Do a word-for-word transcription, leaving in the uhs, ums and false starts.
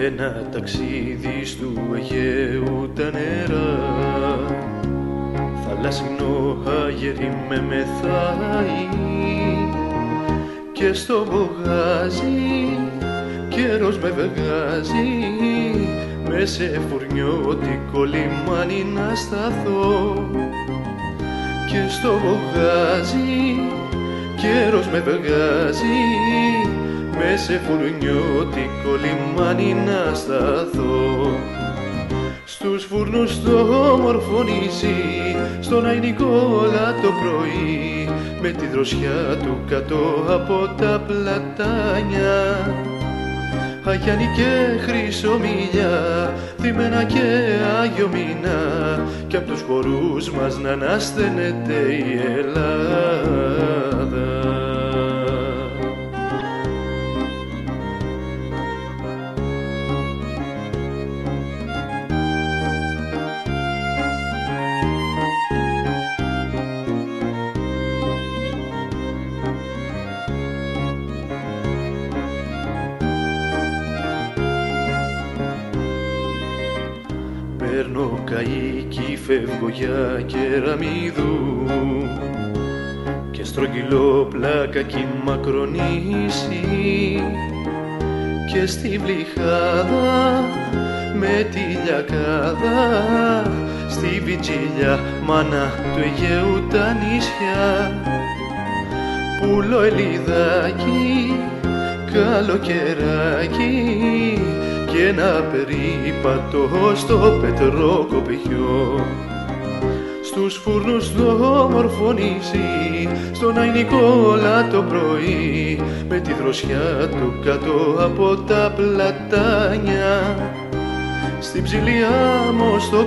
ένα ταξίδι στου Αιγαίου τα νερά, θαλάσσινο αγέρι με μεθάει και στο μπογάζι καιρός με βγάζει, με σε φουρνιώτικο λιμάνι να σταθώ. Και στο μπογάζι καιρός με βγάζει, με σε φουρνιώτικο λιμάνι να σταθώ. Στους φούρνους το όμορφο νησί, στον Άι Νικόλα το πρωί, με τη δροσιά του κάτω από τα πλατάνια, Αγιάννη και Χρυσομήλια, Δήμαινα και Άγιο Μήνα, κι απ' τους χορούς μας να ανασταίνεται η Ελλάδα. Παίρνω καΐκι, φεύγω για Κεραμίδου και στρογγυλό πλάκακι μακρονήσι, και στη Βλυχάδα με τη Λιακάδα, στη Βιτζίλια μάνα του Αιγαίου τα νησιά, πουλο ελιδάκι, καλοκαιράκι και ένα περίπατο στο Πετρόκοπιό. Στους φούρνους το όμορφο νησί, στον Άι Νικόλα το πρωί, με τη δροσιά του κάτω από τα πλατάνια, στην ψηλή άμμο στο